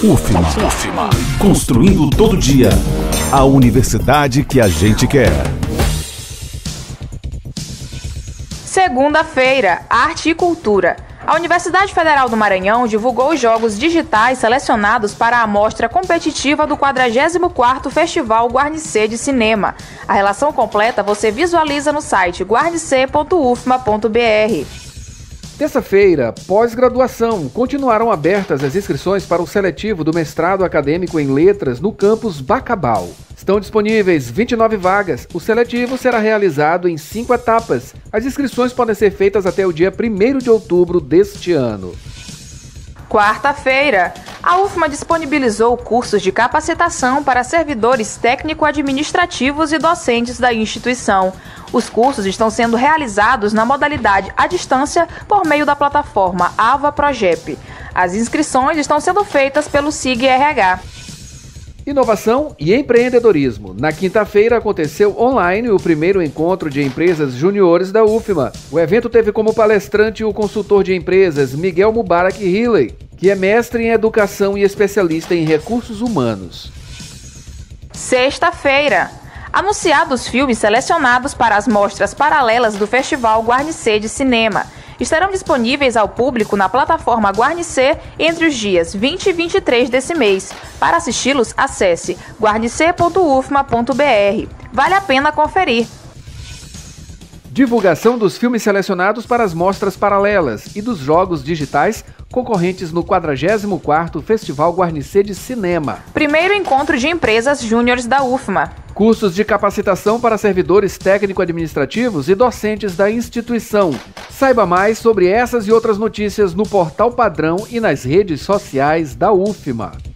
UFMA. Construindo todo dia a universidade que a gente quer. Segunda-feira, Arte e Cultura. A Universidade Federal do Maranhão divulgou os jogos digitais selecionados para a amostra competitiva do 44º Festival Guarnicê de Cinema. A relação completa você visualiza no site guarnicê.ufma.br. Terça-feira, pós-graduação, continuaram abertas as inscrições para o seletivo do mestrado acadêmico em letras no campus Bacabal. Estão disponíveis 29 vagas. O seletivo será realizado em 5 etapas. As inscrições podem ser feitas até o dia 1º de outubro deste ano. Quarta-feira, a UFMA disponibilizou cursos de capacitação para servidores técnico-administrativos e docentes da instituição. Os cursos estão sendo realizados na modalidade à distância por meio da plataforma Ava Progep. As inscrições estão sendo feitas pelo SIG-RH. Inovação e empreendedorismo. Na quinta-feira aconteceu online o primeiro encontro de empresas juniores da UFMA. O evento teve como palestrante o consultor de empresas Miguel Mubarak Hilley, que é mestre em educação e especialista em recursos humanos. Sexta-feira, anunciados filmes selecionados para as mostras paralelas do Festival Guarnicê de Cinema. Estarão disponíveis ao público na plataforma Guarnicê entre os dias 20 e 23 desse mês. Para assisti-los, acesse guarnicê.ufma.br. Vale a pena conferir. Divulgação dos filmes selecionados para as mostras paralelas e dos jogos digitais concorrentes no 44º Festival Guarnicê de Cinema. Primeiro encontro de empresas júniores da UFMA. Cursos de capacitação para servidores técnico-administrativos e docentes da instituição. Saiba mais sobre essas e outras notícias no Portal Padrão e nas redes sociais da UFMA.